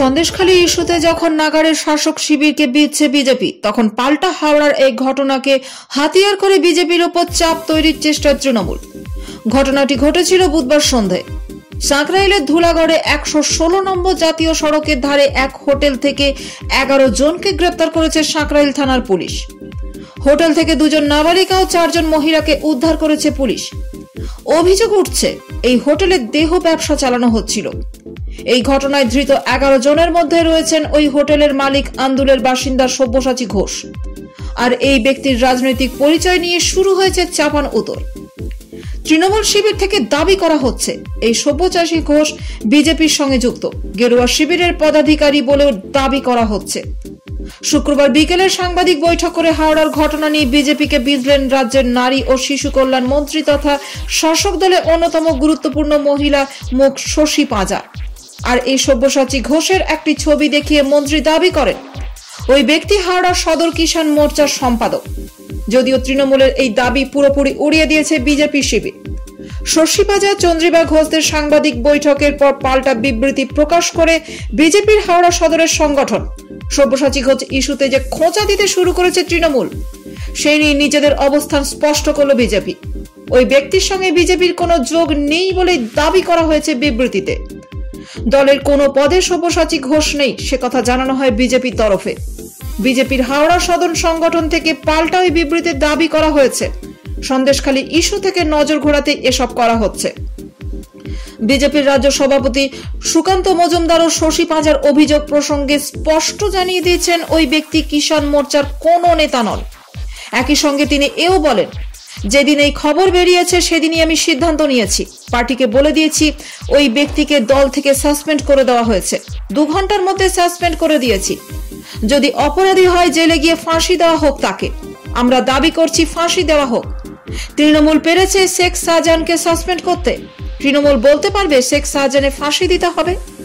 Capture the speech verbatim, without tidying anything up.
সন্দেশখালী ইস্যুতে যখন নাগারের শাসক শিবিরকে বিঁধছে বিজেপি, তখন পাল্টা হাওড়ার এই ঘটনাকে হাতিয়ার করে বিজেপির ওপর চাপ তৈরির চেষ্টা তৃণমূল। ঘটনাটি ঘটেছিল বুধবার সন্ধ্যায়। সাঁকরাইলের ধুলাগড়ে একশো ষোলো নম্বর জাতীয় সড়কের ধারে এক হোটেল থেকে এগারো জনকে গ্রেপ্তার করেছে সাঁকরাইল থানার পুলিশ। হোটেল থেকে দুজন নাবালিকা ও চারজন মহিলাকে উদ্ধার করেছে পুলিশ। অভিযোগ উঠছে, এই হোটেলে দেহ ব্যবসা চালানো হচ্ছিল। এই ঘটনায় ধৃত এগারো জনের মধ্যে রয়েছেন ওই হোটেলের মালিক আন্দুলের বাসিন্দা সব্যসাচী ঘোষ। আর এই ব্যক্তির রাজনৈতিক পরিচয় নিয়ে শুরু হয়েছে চাপান উতর। তৃণমূল শিবির থেকে দাবি করা হচ্ছে এই সব্যসাচী ঘোষ বিজেপির সঙ্গে যুক্ত, গেরুয়া শিবিরের পদাধিকারী বলেও দাবি করা হচ্ছে। শুক্রবার বিকেলে সাংবাদিক বৈঠক করে হাওড়ার ঘটনা নিয়ে বিজেপিকে বিঁধলেন রাজ্যের নারী ও শিশু কল্যাণ মন্ত্রী তথা শাসক দলের অন্যতম গুরুত্বপূর্ণ মহিলা মুখ শশী পাঁজা। আর এই সব্যসাচী ঘোষের একটি ছবি দেখিয়ে মন্ত্রী দাবি করেন ওই ব্যক্তি হাওড়া সদর কিষাণ মোর্চার সম্পাদক। যদিও তৃণমূলের এই দাবি পুরোপুরি উড়িয়ে দিয়েছে বিজেপি শিবির। শশী পাঁজা চন্দ্রিমা ঘোষদের সাংবাদিক বৈঠকের পর পাল্টা বিবৃতি প্রকাশ করে বিজেপির হাওড়া সদরের সংগঠন সব্যসাচী ঘোষ ইস্যুতে যে খোঁচা দিতে শুরু করেছে তৃণমূল, সেই নিয়ে নিজেদের অবস্থান স্পষ্ট করল বিজেপি। ওই ব্যক্তির সঙ্গে বিজেপির কোনো যোগ নেই বলে দাবি করা হয়েছে বিবৃতিতে। দলের কোনো পদে সব্যসাচী ঘোষ নেই সে কথা জানানো হয় বিজেপির তরফে। বিজেপির হাওড়া সদর সংগঠন থেকে পাল্টা ওই বিবৃতির দাবি করা হয়েছে। সন্দেশখালী ইস্যু থেকে নজর ঘোরাতে এসব করা হচ্ছে। বিজেপির রাজ্য সভাপতি সুকান্ত মজুমদার ও শশী পাঁজার অভিযোগ প্রসঙ্গে স্পষ্ট জানিয়ে দিয়েছেন ওই ব্যক্তি কিষাণ মোর্চার কোনো নেতা নন। একই সঙ্গে তিনি এও বলেন, যেদিন এই খবর বেরিয়েছে সেদিনই আমি সিদ্ধান্ত নিয়েছি, পার্টিকে বলে দিয়েছি ওই ব্যক্তিকে দল থেকে সাসপেন্ড করে দেওয়া হয়েছে। দু ঘন্টার মধ্যে সাসপেন্ড করে দিয়েছি। যদি অপরাধী হয় জেলে গিয়ে ফাঁসি দেওয়া হোক তাকে। আমরা দাবি করছি ফাঁসি দেওয়া হোক। তৃণমূল পেরেছে শেখ শাহজাহানকে সাসপেন্ড করতে। তৃণমূল বলতে পারবে শেখ শাহজাহানের ফাঁসি দিতে হবে?